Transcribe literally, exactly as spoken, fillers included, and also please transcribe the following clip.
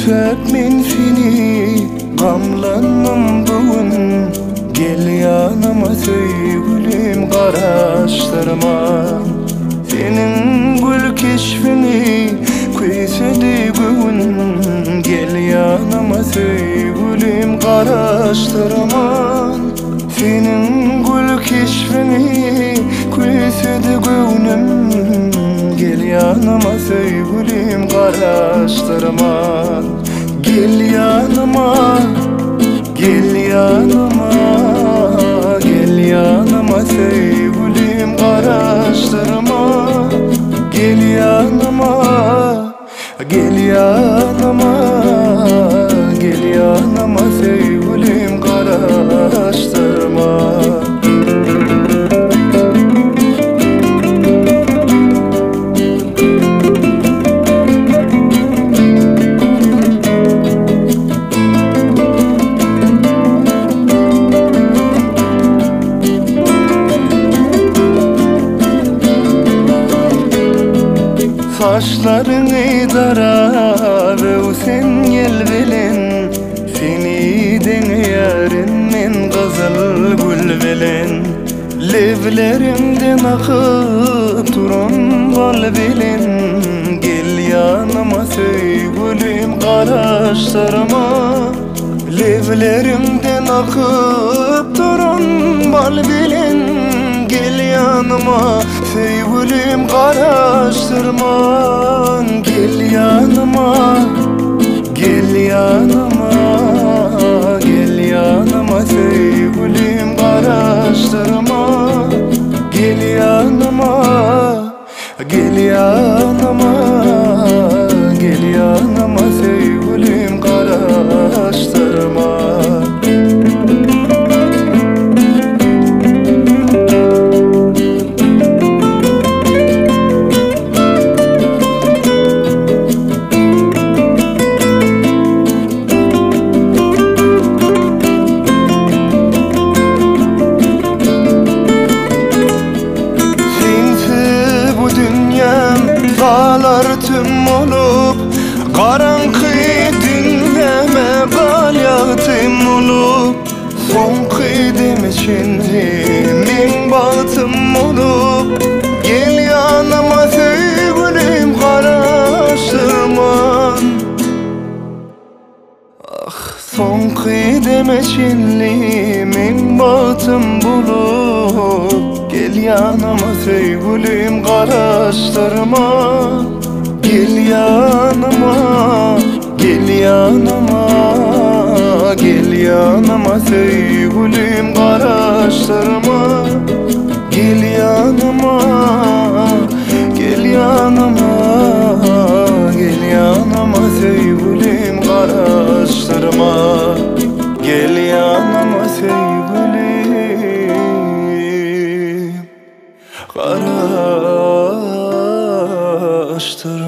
Süp men seni gamlanmam bugün. Gel yanıma söygülüm garaştırma. Senin gül keşfini köysedi bugün. Gel yanıma söygülüm garaştırma. Senin gül keşfini köysedi bugün. Gel yanıma söygülüm garaştırma. Gel yanıma, gel yanıma, gel yanıma sevgilim garaştırma. Gel yanıma, gel yanıma, gel yanıma sevgilim garaştırma. Saçlarını dara ve sen gel bilen. Seni den yarın men gazal gül bilen. Levlerimden akıp duran bal bilen. Gel yanıma söygülüm garaştırma. Levlerimden akıp duran bal bilen. Gel yanıma sevgilim garaştırma. Gel yanıma, gel yanıma, gel yanıma sevgilim garaştırma. Gel yanıma, gel yanıma, gel yanıma sevgilim garaştırma. Dağlar tüm olup Karanqı dinleme Qalyatım olup Sonqı demişindi Men batım olup Gel yanıma sevgilim garaştırma. Ah sonqı demişindi Men batım bulup Gel yanıma sevgilim garaştırma. Gel yanıma, gel yanıma, gel yanıma sevgilim garaştırma. Gel yanıma, gel yanıma, gel yanıma sevgilim garaştırma. Gel yanıma sevgilim garaştırma.